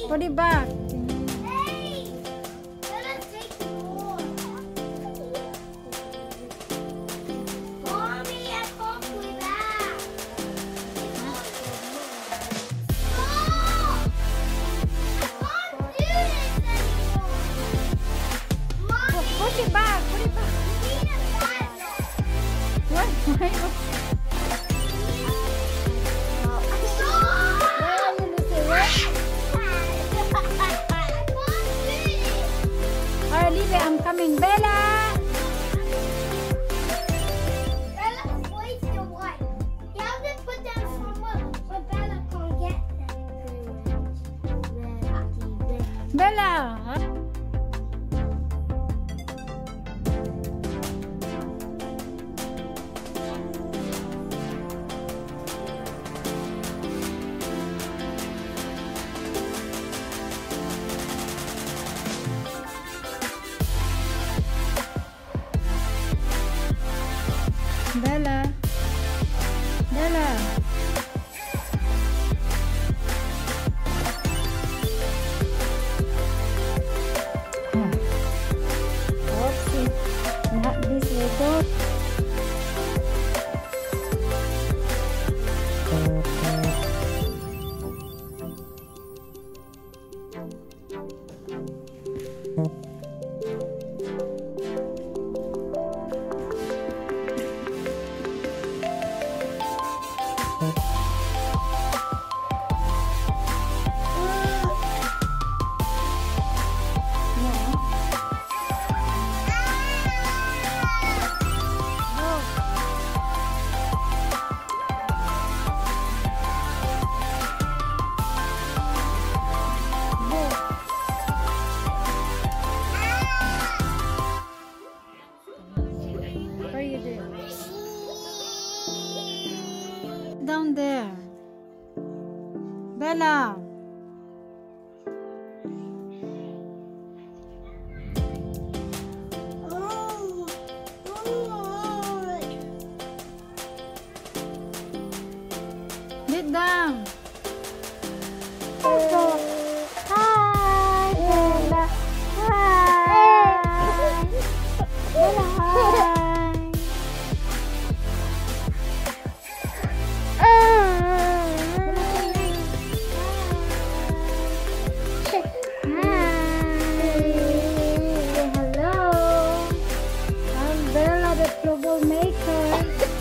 Put it back. Hey! Let us take more. Mommy, I can't put that. Stop! I can't do this anymore. Mommy, Push it back. Put it back. we need a padlock. What? Why? Stop! Alright, Livy, I'm coming. Bella! Bella's way too wide. You have to put them somewhere where Bella can't get them. Bella! Huh? Bella. Bella. Oopsie. Not this way, go. What are you doing? Down there. Bella. Sit down. Hi, Bella. Hi. Bella, hi. Hello. I'm Bella, the troublemaker.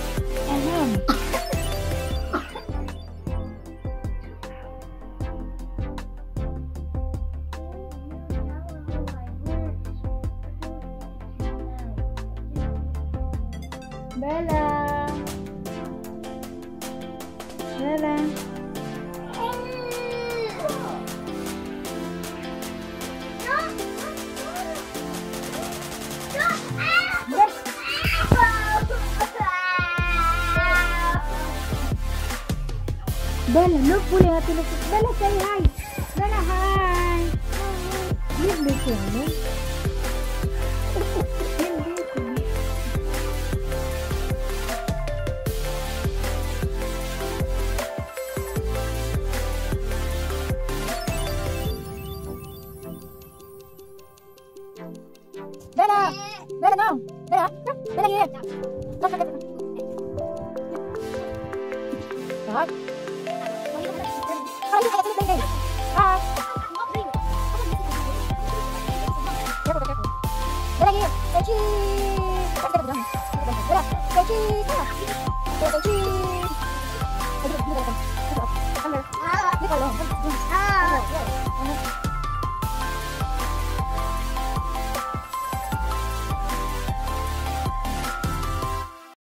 Bella. Bella. Bella, look, boleh hati look. Bella, say hi. Bella, hi. Leave this one, no? Leave this one. Bella! Bella, no! Bella! Bella, here! Come, come, come. Stop. Hi. Careful, careful. Bella, here! Say cheese! Bella, say cheese! Say cheese! Under. Leave her alone.